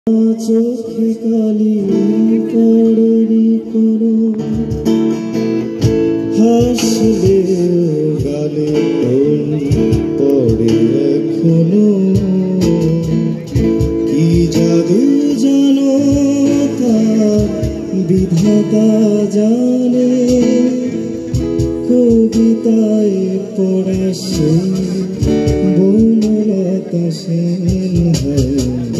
চোখে কালি পড়েনি কোনো হাসলে গালে পড়ে এখনো কি জাদু জানো তার বিধাতা জানে কবিতায় পড়া সে বনলতা সেন হয়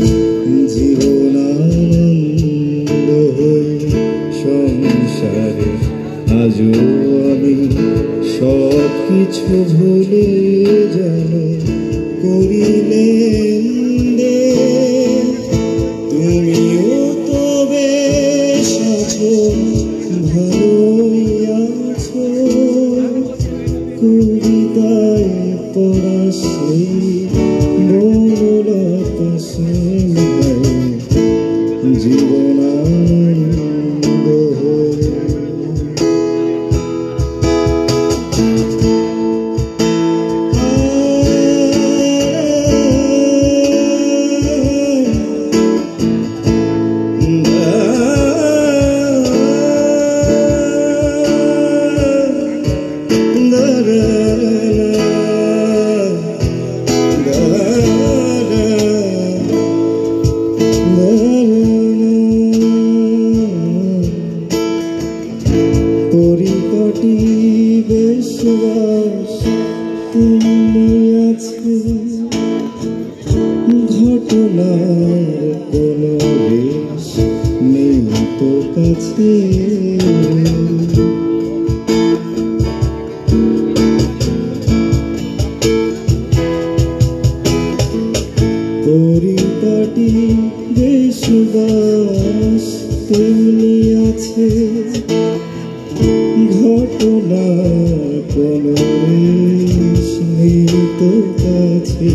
জীবনানন্দ হয়ে সংসারে আজও আমি সব কিছু ভুলে যেন করিলে তুমিও তো বেশ আছো ভালোই আছো কবিতায় পড়া সেই বনলতা সেন জীবনানন্দ হয়ে পরিপাটি বেশবাস তেমনি আছে ঘটনার কোনো রেশ নেই তো কাছে পরিপাটি বেশবাস তেমনি আছে ঘটনার কোনো রেশ নেই তো কাছে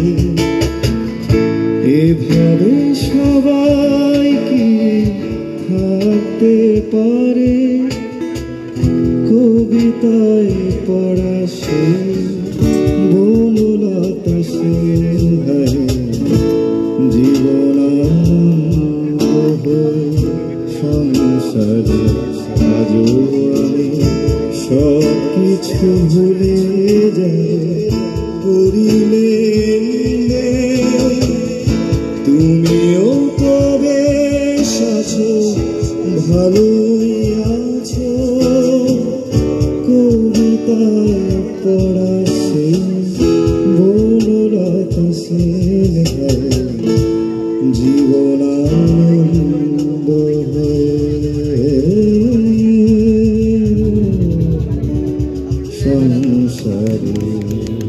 এভাবে সবাই কি থাকতে পারে কবিতায় পড়া সে বনলতা সেন জীবনানন্দ হয়ে সংসারে আজও আমি সব কিছু ভুলে যাই করিলে তুমিও তো বেশ আছো ভালোই আছো কবিতায় পড়া সেই বনলতা সেন জীবনানন্দ সংসারে।